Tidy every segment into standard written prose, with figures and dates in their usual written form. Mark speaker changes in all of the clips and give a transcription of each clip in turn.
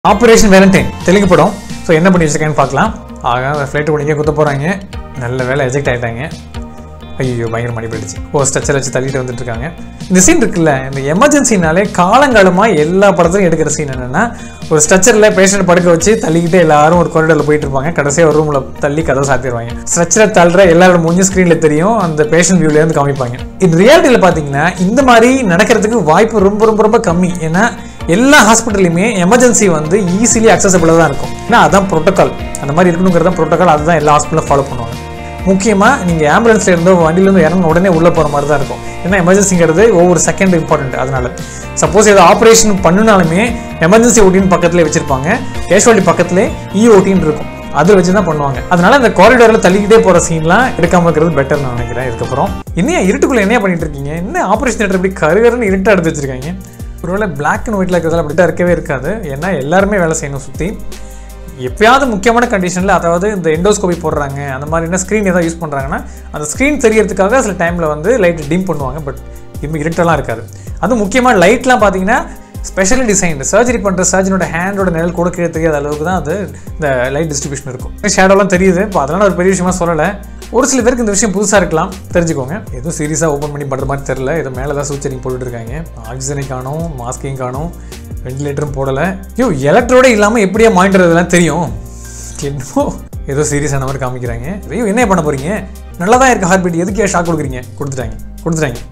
Speaker 1: Operation Valentine Telugu படம். So என்ன பண்ணி வச்சிருக்கேன்னு பார்க்கலாம். ஃப்ளைட்டு பண்ணிக்க குத்த போகிறாங்க. நல்ல வேலை எஜெக்ட் ஆகிட்டாங்க. ஐயோ பயங்கர மணி போயிடுச்சு. ஸ்ட்ரெச்சர் வச்சு தள்ளிட்டு வந்துட்டு இருக்காங்க. இந்த சீன் இருக்குல்ல, இந்த எமர்ஜென்சினாலே காலங்காலமாக எல்லா படத்துலையும் எடுக்கிற சீன் என்னென்னா, ஒரு ஸ்ட்ரெச்சரில் பேஷண்ட் படுக்க வச்சு தள்ளிக்கிட்டே எல்லாரும் ஒரு கொரிடோரில் போயிட்டு இருப்பாங்க. கடைசியாக ஒரு ரூமில் தள்ளி கதை சாத்திடுவாங்க. ஸ்ட்ரெச்சரை தள்ளுற எல்லாரோட முடிஞ்ச ஸ்க்ரீனில் தெரியும், அந்த பேஷண்ட் வியூலேருந்து காமிப்பாங்க. இந்த ரியாலிட்டியில் பார்த்தீங்கன்னா இந்த மாதிரி நடக்கிறதுக்கு வாய்ப்பு ரொம்ப ரொம்ப ரொம்ப கம்மி. ஏன்னா எல்லா ஹாஸ்பிட்டல்லையுமே எமர்ஜென்சி வந்து ஈஸிலி அக்சசபிளாக தான் இருக்கும். ஏன்னா அதுதான் ப்ரோட்டோக்கால், அந்த மாதிரி இருக்கணுங்கிறது தான் ப்ரோட்டோக்கால். அதுதான் எல்லா ஹாஸ்பிட்டலும் ஃபாலோ பண்ணுவாங்க. முக்கியமாக நீங்கள் ஆம்புலன்ஸில் இருந்தோ வண்டியிலேருந்து இறங்க உடனே உள்ளே போகிற மாதிரி தான் இருக்கும். ஏன்னா எமர்ஜென்சிங்கிறது ஒவ்வொரு செகண்ட் இம்பார்ட்டன்ட். அதனால சப்போஸ் ஏதோ ஆப்ரேஷன் பண்ணினாலுமே எமர்ஜென்சி ஓட்டின்னு பக்கத்துலேயே வச்சுருப்பாங்க, கேஷுவாலிட்டி பக்கத்துலேயே ஓட்டின்னு இருக்கும், அதை வச்சு தான் பண்ணுவாங்க. அதனால இந்த காரிடோரில் தள்ளிக்கிட்டே போகிற சீன்லாம் எடுக்காமல் இருக்கிறது பெட்டர் நான் நினைக்கிறேன். இதுக்கப்புறம் இன்னும் இருட்டுக்குள்ளே என்ன பண்ணிட்டு இருக்கீங்க? என்ன ஆப்ரேஷன் தேட்டர் இப்படி கருகருன்னு இருட்டாக எடுத்து வச்சிருக்காங்க. ஒருவேளை பிளாக் அண்ட் ஒயிட்டில் இருக்கிறதால அப்படி தான் இருக்கவே இருக்காது. ஏன்னா எல்லாருமே வேலை செய்யணும் சுற்றி. எப்பயாவது முக்கியமான கண்டிஷனில், அதாவது இந்த எண்டோஸ்கோபி போடுறாங்க அந்த மாதிரினா ஸ்க்ரீன் எதாவது யூஸ் பண்ணுறாங்கன்னா அந்த ஸ்க்ரீன் தெரியறதுக்காக சில டைமில் வந்து லைட் டிம் பண்ணுவாங்க. பட் இப்போ இருட்டெல்லாம் இருக்காது. அதுவும் முக்கியமாக லைட்லாம் பார்த்தீங்கன்னா ஸ்பெஷலி டிசைன்டு. சர்ஜரி பண்ணுற சர்ஜனோட ஹேண்டோட நிழல் கூட கீழே தெரியாத அளவுக்கு தான் அது இந்த லைட் டிஸ்ட்ரிபியூஷன் இருக்கும். ஷேடோலாம் தெரியுது. இப்போ அதெல்லாம் ஒரு பெரிய விஷயமா சொல்லலை. ஒரு சில பேருக்கு இந்த விஷயம் புதுசாக இருக்கலாம், தெரிஞ்சுக்கோங்க. எதுவும் சீரியஸாக ஓப்பன் பண்ணி பண்ணுற மாதிரி தெரில. ஏதோ மேலே தான் சூச்சரிங் போட்டுருக்காங்க. ஆக்சிஜனை காணும், மாஸ்கையும் காணும், வெண்டிலேட்டரும் போடலை. எலக்ட்ரோட இல்லாமல் எப்படியா மானிட்டர் இதெல்லாம் தெரியும்? என்னமோ ஏதோ சீரியஸான மாதிரி காமிக்கிறாங்க. என்ன பண்ண போகிறீங்க? நல்லா தான் இருக்குது ஹார்ட் பீட், எதுக்கே ஷாக் கொடுக்குறீங்க? கொடுத்துட்டாங்க.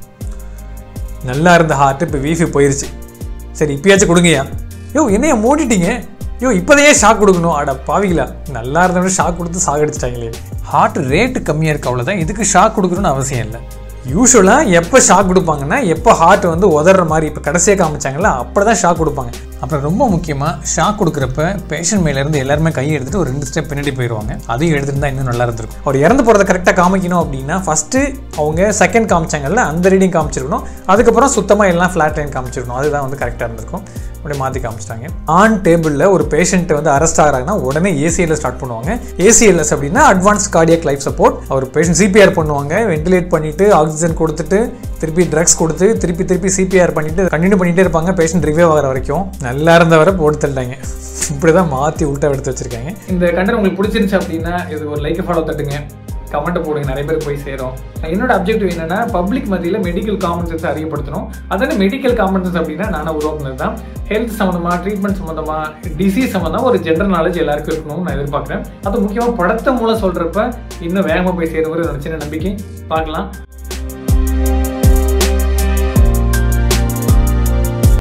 Speaker 1: நல்லா இருந்த ஹார்ட் இப்போ வீஃபி போயிடுச்சு. சரி இப்பயாச்சும் கொடுங்கய்யா. என்னையா மூடிட்டீங்க? இப்போதையே ஷாக் கொடுக்கணும். அட பாவிங்களா, நல்லா இருந்தவங்க ஷாக் கொடுத்து சாகடிச்சிட்டாங்களே. ஹார்ட் ரேட்டு கம்மியாக இருக்குது, அவ்வளோதான். இதுக்கு ஷாக் கொடுக்கணும்னு அவசியம் இல்லை. யூஸ்வலாக எப்போ ஷாக் கொடுப்பாங்கன்னா எப்போ ஹார்ட் வந்து உதற மாதிரி இப்போ கடைசியாக காமிச்சாங்களா அப்படி தான் ஷாக் கொடுப்பாங்க. அப்புறம் ரொம்ப முக்கியமாக ஷாக் கொடுக்குறப்ப பேஷண்ட் மேலேருந்து எல்லாருமே கையை எடுத்துகிட்டு ஒரு 2 ஸ்டெப் பின்னாடி போயிடுவாங்க. அதையும் எடுத்துகிட்டு தான் இன்னும் நல்லா இருந்திருக்கும். அவர் இறந்து போகிறத கரெக்டாக காமிக்கணும் அப்படின்னா ஃபஸ்ட்டு அவங்க செகண்ட் காமிச்சாங்கல்ல அந்த ரீடிங் காமிச்சிருக்கணும். அதுக்கப்புறம் சுத்தமாக எல்லாம் ஃப்ளாட் லைன் காமிச்சிருக்கணும். அதுதான் வந்து கரெக்டாக இருந்திருக்கும். அப்படியே மாற்றி காமிச்சிட்டாங்க. ஆன் டேபிளில் ஒரு பேஷண்ட்டை வந்து அரெஸ்ட் ஆகிறாங்கன்னா உடனே ஏசிஎல்எஸ் ஸ்டார்ட் பண்ணுவாங்க. ஏசிஎல்எஸ் அப்படின்னா அட்வான்ஸ் கார்டியாக் லைஃப் சப்போர்ட். அவர் பேஷண்ட் சிபிஆர் பண்ணுவாங்க. வெண்டிலேட் பண்ணிவிட்டு ஆக்சிஜன் கொடுத்துட்டு திருப்பி ட்ரக்ஸ் கொடுத்து திருப்பி சிபிஆர் பண்ணிட்டு கண்டினியூ பண்ணிகிட்டே இருப்பாங்க பேஷண்ட் ரிவைவ் ஆகிற வரைக்கும். நல்லா இருந்தவரை போட்டு தள்ளிட்டாங்க. இப்படி தான் மாற்றி உள்ட்டா எடுத்து வச்சிருக்காங்க. இந்த கண்டென்ட் உங்களுக்கு பிடிச்சிருந்துச்சு அப்படின்னா இது ஒரு லைக் ஃபாலோ தட்டுங்க, கமெண்ட் போடுங்க, நிறைய பேர் போய் சேரும். என்னோட அப்ஜெக்டிவ் என்னன்னா பப்ளிக் மத்தியில் மெடிக்கல் காமன் சென்ஸ் அறியப்படுத்தணும். அதான மெடிக்கல் காமன் சென்ஸ் அப்படின்னா நானும் உருவாக்குனது தான். ஹெல்த் சம்மந்தமாக, ட்ரீட்மெண்ட் சம்மந்தமாக, டிசீஸ் சம்மந்தமாக ஒரு ஜென்ரல் நாலேஜ் எல்லாருக்கும் இருக்கணும்னு நான் எதிர்பார்க்குறேன். அது முக்கியமாக படத்தை மூலம் சொல்கிறப்ப இன்னும் வேகமாக போய் சேருங்கிற ஒரு சின்ன நம்பிக்கை. பார்க்கலாம்.